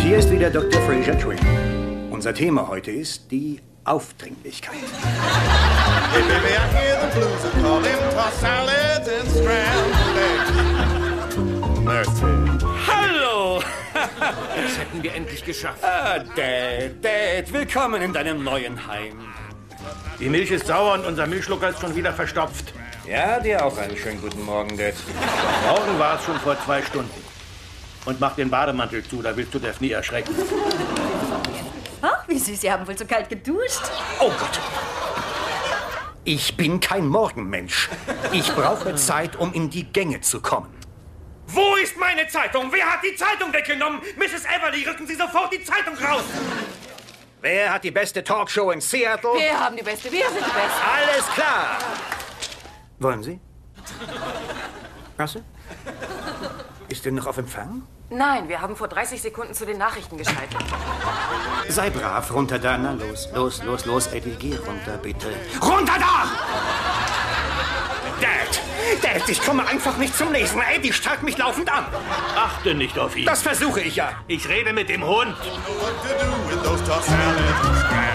Hier ist wieder Dr. Frasier Twin. Unser Thema heute ist die Aufdringlichkeit. Hallo! Das hätten wir endlich geschafft. Dad, willkommen in deinem neuen Heim. Die Milch ist sauer und unser Milchschlucker ist schon wieder verstopft. Ja, dir auch einen schönen guten Morgen, Dad. Morgen war es schon vor 2 Stunden. Und mach den Bademantel zu, da willst du Daphne erschrecken. Ach, wie süß, Sie haben wohl so kalt geduscht. Oh Gott! Ich bin kein Morgenmensch. Ich brauche Zeit, um in die Gänge zu kommen. Wo ist meine Zeitung? Wer hat die Zeitung weggenommen? Mrs. Everly, rücken Sie sofort die Zeitung raus! Wer hat die beste Talkshow in Seattle? Wir haben die Beste, wir sind die Besten. Alles klar! Wollen Sie? Russell? Ist er noch auf Empfang? Nein, wir haben vor 30 Sekunden zu den Nachrichten geschaltet. Sei brav, runter da. Na, los, Eddie, geh runter, bitte. Runter da! Dad, ich komme einfach nicht zum Lesen. Eddie starrt mich laufend an. Achte nicht auf ihn. Das versuche ich ja. Ich rede mit dem Hund. What to do with those tossed salads and scraps.